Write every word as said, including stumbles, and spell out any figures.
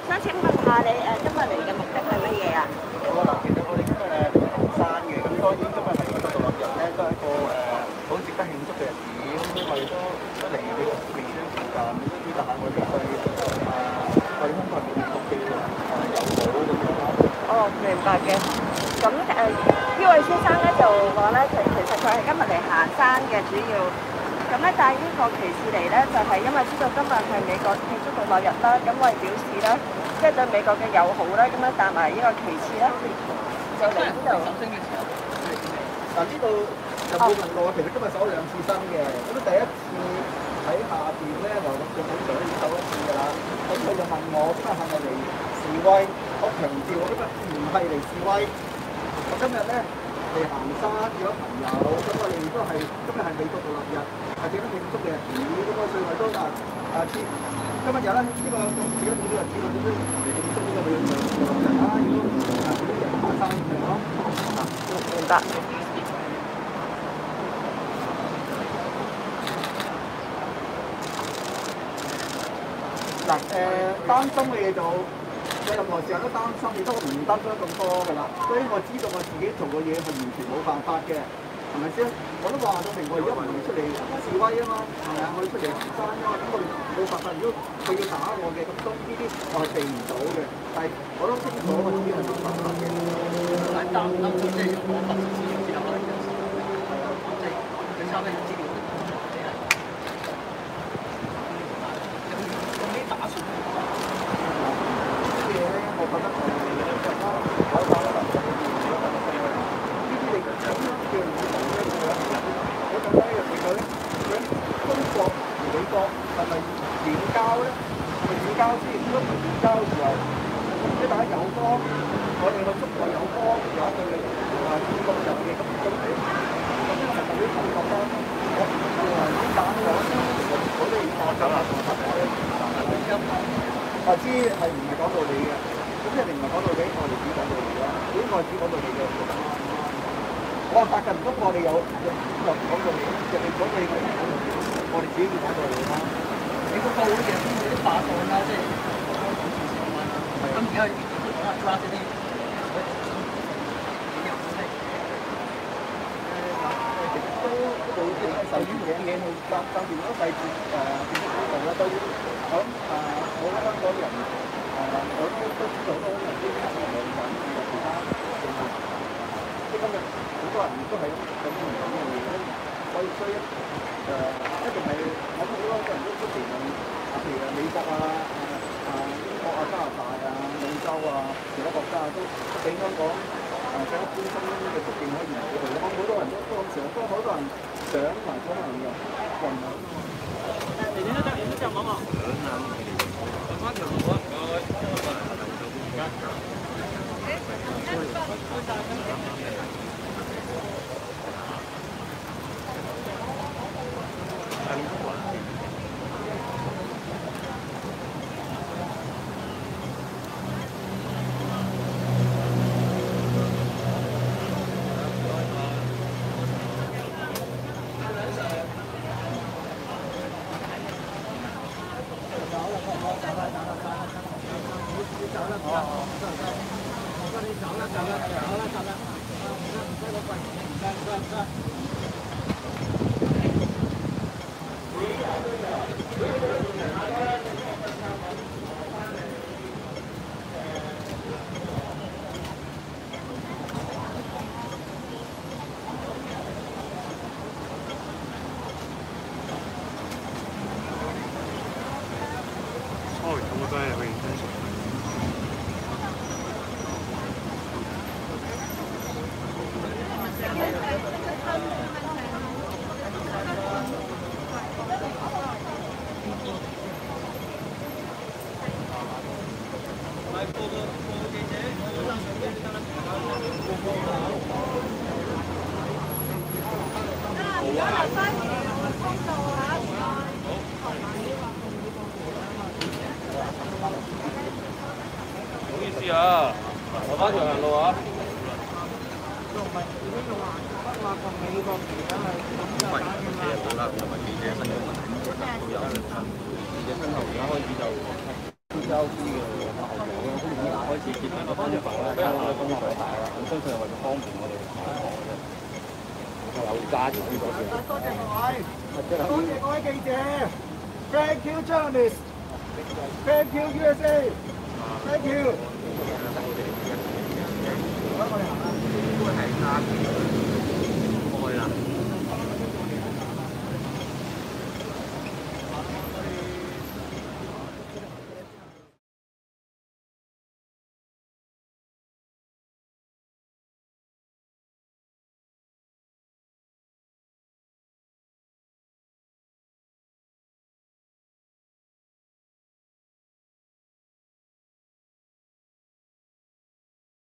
想請問下你誒今日嚟嘅目的係乜嘢啊？ 好啊，嗱，其實我哋今日誒行山嘅，咁當然今日係個獨立日咧，都係一個誒好值得慶祝嘅日子。咁所以我哋都都嚟呢個未雙時間，都表達下我哋對誒我哋香港人民族嘅誒友好咁樣啦。 哦，明白嘅。咁誒呢位先生咧就話咧，佢其實佢係今日嚟行山嘅主要。咁咧帶呢個旗幟嚟咧，就係因為知道今日係美國慶祝獨立日啦，咁為表示咧，即係對美國嘅友好咧，咁樣帶埋呢個旗幟咧，就嚟呢度。 嗱，呢度就冇問過，其實今日手兩次新嘅，咁第一次喺下邊咧，我陸續警長已經手一次㗎啦。咁佢就問我今日係咪嚟示威？我強調我今日唔係嚟示威，我今日咧嚟行山見咗朋友，咁我哋都係今日係美國獨立日，係點樣慶祝嘅日子，咁我所以我都話下次今日有咧呢個咁自己慶祝日子，我都嚟慶祝呢個美國獨立日啦，如果啊自己人行山咁樣咯。 明白。 嗱誒，擔心嘅嘢就有任何時候都擔心，亦都唔擔心得咁多㗎啦。所以我知道我自己做嘅嘢係完全冇辦法嘅，係咪先？我都話到明，我而家唔係出嚟示威啊嘛，係咪啊？我哋出嚟行山啊嘛，咁我哋冇辦法。如果佢要打我嘅，咁都呢啲我係避唔到嘅。但係我都清楚我自己係冇辦法嘅。但係擔唔擔心即係要講法律資料之後可能有時係啊，即係佢收咩資料？我知係唔係講道理嘅，咁一定唔係講道理，我哋只講道理啦。呢個只講道理嘅，我話發覺唔通我哋有又講道理，人哋講道理我哋講道理，我哋自己要講道理啦。你個報嘅邊嗰啲法案啦，即係咁而家講下抓嗰啲，誒都都冇啲受於冇嘢去爭爭掂嗰個細節誒點樣呢度啦，都咁誒我覺得香港人誒我都都知道好多人都係兩緊有其他政策，即係今日好多人都係咁唔同嘅嘢，所以所以誒一定係我諗好多人都出嚟問，譬如美國啊、啊英國啊、加拿大啊、澳洲啊、其他國家都都俾香港誒更加寬鬆嘅途徑可以嚟到佢，我諗好多人都都咁想，都好多人想同埋可能嘅運動。你呢得你呢隻網啊？翻條路啊！ 知啊，留翻條行路啊！ 唔係自己用顏色筆畫個美國而家係咁就打嘅啦。 好啦，同埋記者身嘅問題都有，記者身後而家開始就交啲嘅。 開始見到個方向啦，加上工作大啦，咁相信係為咗方便我哋行一行嘅啫。有揸住呢個先。 多謝各位，多謝各位記者 ，Thank you journalist，Thank you U S A，Thank you。